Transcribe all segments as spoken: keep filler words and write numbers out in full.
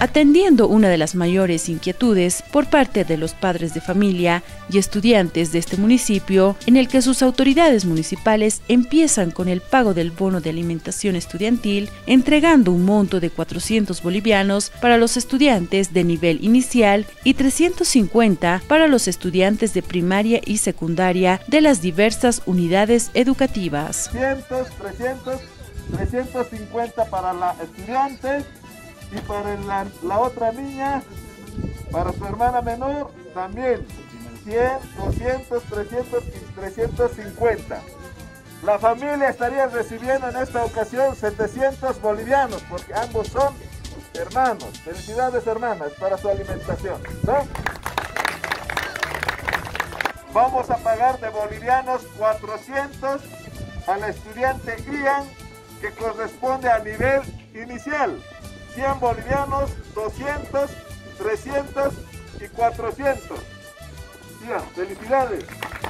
atendiendo una de las mayores inquietudes por parte de los padres de familia y estudiantes de este municipio, en el que sus autoridades municipales empiezan con el pago del bono de alimentación estudiantil, entregando un monto de cuatrocientos bolivianos para los estudiantes de nivel inicial y trescientos cincuenta para los estudiantes de primaria y secundaria de las diversas unidades educativas. trescientos, trescientos, trescientos cincuenta para la estudiante y para la, la otra niña, para su hermana menor, también cien, doscientos, trescientos y trescientos cincuenta. La familia estaría recibiendo en esta ocasión setecientos bolivianos, porque ambos son hermanos. Felicidades, hermanas, para su alimentación, ¿no? Vamos a pagar de bolivianos cuatrocientos al estudiante Ian, que corresponde a nivel inicial. cien bolivianos, doscientos, trescientos y cuatrocientos. Ian, felicidades.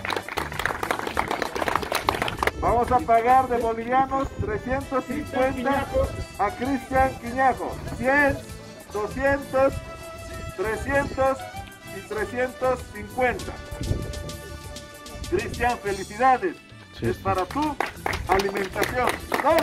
Vamos a pagar de bolivianos trescientos cincuenta a Cristian Quiñajo. cien, doscientos, trescientos y trescientos cincuenta. Cristian, felicidades. Sí. Es para tu alimentación. ¿No?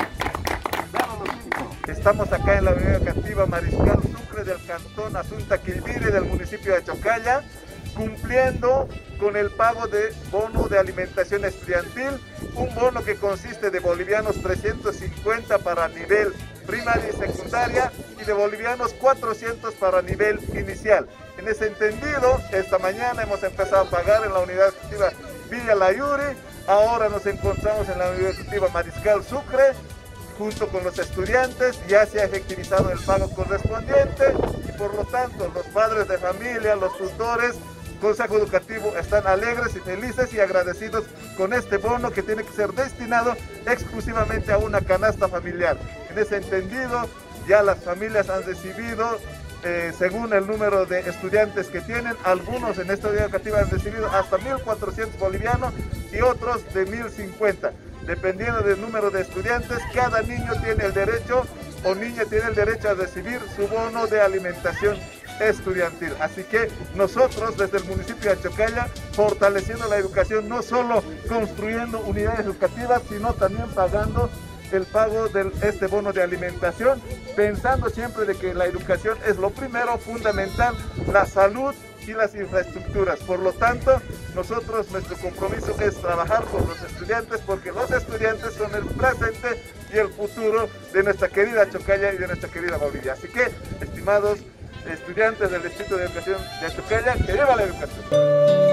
Estamos acá en la Unidad Educativa Mariscal Sucre del Cantón Asunta Quilvire del municipio de Chocalla, cumpliendo con el pago de bono de alimentación estudiantil, un bono que consiste de bolivianos trescientos cincuenta para nivel primaria y secundaria y de bolivianos cuatrocientos para nivel inicial. En ese entendido, esta mañana hemos empezado a pagar en la Unidad Educativa Villa La Yuri, ahora nos encontramos en la Unidad Educativa Mariscal Sucre, junto con los estudiantes, ya se ha efectivizado el pago correspondiente y por lo tanto los padres de familia, los tutores, Consejo Educativo están alegres y felices y agradecidos con este bono que tiene que ser destinado exclusivamente a una canasta familiar. En ese entendido, ya las familias han recibido, eh, según el número de estudiantes que tienen, algunos en esta unidad educativa han recibido hasta mil cuatrocientos bolivianos y otros de mil cincuenta. Dependiendo del número de estudiantes, cada niño tiene el derecho o niña tiene el derecho a recibir su bono de alimentación estudiantil. Así que nosotros desde el municipio de Chocalla, fortaleciendo la educación, no solo construyendo unidades educativas, sino también pagando el pago de este bono de alimentación, pensando siempre de que la educación es lo primero, fundamental, la salud y las infraestructuras. Por lo tanto, nosotros, nuestro compromiso es trabajar con los estudiantes, porque los estudiantes son el presente y el futuro de nuestra querida Chocalla y de nuestra querida Bolivia. Así que, estimados estudiantes del Distrito de Educación de Chocalla, que viva la educación.